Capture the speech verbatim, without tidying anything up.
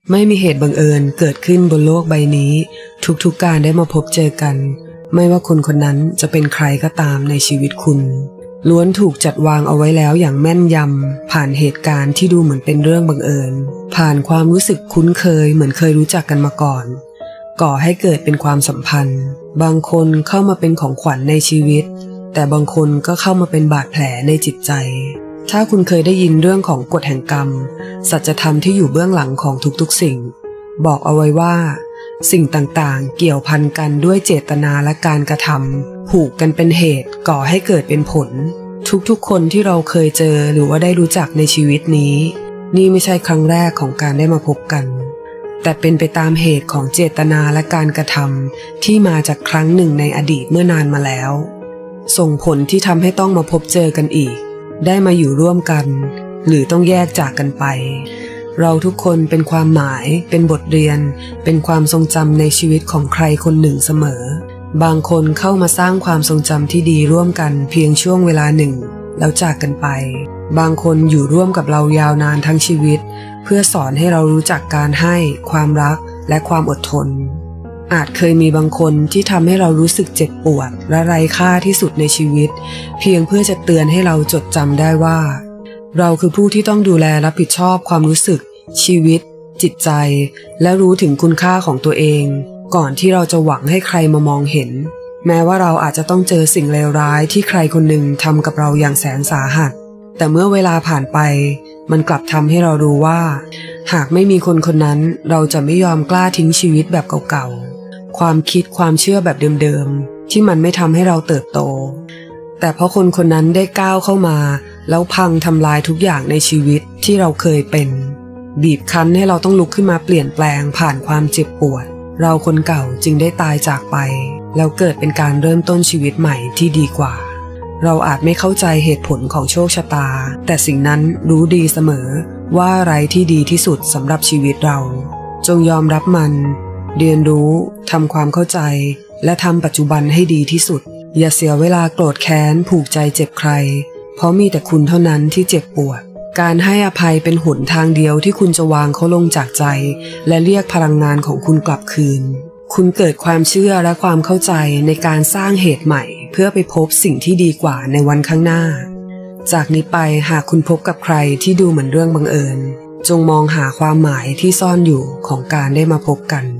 ไม่มีเหตุบังเอิญเกิดขึ้นบนโลกใบนี้ทุกๆการได้มาพบเจอกันไม่ว่าคนคนนั้นจะเป็นใครก็ตามในชีวิตคุณล้วนถูกจัดวางเอาไว้แล้วอย่างแม่นยำผ่านเหตุการณ์ที่ดูเหมือนเป็นเรื่องบังเอิญผ่านความรู้สึกคุ้นเคยเหมือนเคยรู้จักกันมาก่อนก่อให้เกิดเป็นความสัมพันธ์บางคนเข้ามาเป็นของขวัญในชีวิตแต่บางคนก็เข้ามาเป็นบาดแผลในจิตใจถ้าคุณเคยได้ยินเรื่องของกฎแห่งกรรมสัจธรรมที่อยู่เบื้องหลังของทุกๆสิ่งบอกเอาไว้ว่าสิ่งต่างๆเกี่ยวพันกันด้วยเจตนาและการกระทำผูกกันเป็นเหตุก่อให้เกิดเป็นผลทุกๆคนที่เราเคยเจอหรือว่าได้รู้จักในชีวิตนี้นี่ไม่ใช่ครั้งแรกของการได้มาพบกันแต่เป็นไปตามเหตุของเจตนาและการกระทำที่มาจากครั้งหนึ่งในอดีตเมื่อนานมาแล้วส่งผลที่ทำให้ต้องมาพบเจอกันอีกได้มาอยู่ร่วมกันหรือต้องแยกจากกันไปเราทุกคนเป็นความหมายเป็นบทเรียนเป็นความทรงจำในชีวิตของใครคนหนึ่งเสมอบางคนเข้ามาสร้างความทรงจำที่ดีร่วมกันเพียงช่วงเวลาหนึ่งแล้วจากกันไปบางคนอยู่ร่วมกับเรายาวนานทั้งชีวิตเพื่อสอนให้เรารู้จักการให้ความรักและความอดทนอาจเคยมีบางคนที่ทำให้เรารู้สึกเจ็บปวดและไร้ค่าที่สุดในชีวิตเพียงเพื่อจะเตือนให้เราจดจำได้ว่าเราคือผู้ที่ต้องดูแลรับผิดชอบความรู้สึกชีวิตจิตใจและรู้ถึงคุณค่าของตัวเองก่อนที่เราจะหวังให้ใครมามองเห็นแม้ว่าเราอาจจะต้องเจอสิ่งเลวร้ายที่ใครคนหนึ่งทำกับเราอย่างแสนสาหัสแต่เมื่อเวลาผ่านไปมันกลับทำให้เรารู้ว่าหากไม่มีคนคนนั้นเราจะไม่ยอมกล้าทิ้งชีวิตแบบเก่าๆความคิดความเชื่อแบบเดิมๆที่มันไม่ทำให้เราเติบโตแต่เพราะคนคนนั้นได้ก้าวเข้ามาแล้วพังทำลายทุกอย่างในชีวิตที่เราเคยเป็นบีบคั้นให้เราต้องลุกขึ้นมาเปลี่ยนแปลงผ่านความเจ็บปวดเราคนเก่าจึงได้ตายจากไปแล้วเกิดเป็นการเริ่มต้นชีวิตใหม่ที่ดีกว่าเราอาจไม่เข้าใจเหตุผลของโชคชะตาแต่สิ่งนั้นรู้ดีเสมอว่าอะไรที่ดีที่สุดสำหรับชีวิตเราจงยอมรับมันเรียนรู้ทำความเข้าใจและทำปัจจุบันให้ดีที่สุดอย่าเสียเวลาโกรธแค้นผูกใจเจ็บใครเพราะมีแต่คุณเท่านั้นที่เจ็บปวดการให้อภัยเป็นหนทางเดียวที่คุณจะวางเขาลงจากใจและเรียกพลังงานของคุณกลับคืนคุณเกิดความเชื่อและความเข้าใจในการสร้างเหตุใหม่เพื่อไปพบสิ่งที่ดีกว่าในวันข้างหน้าจากนี้ไปหากคุณพบกับใครที่ดูเหมือนเรื่องบังเอิญจงมองหาความหมายที่ซ่อนอยู่ของการได้มาพบกัน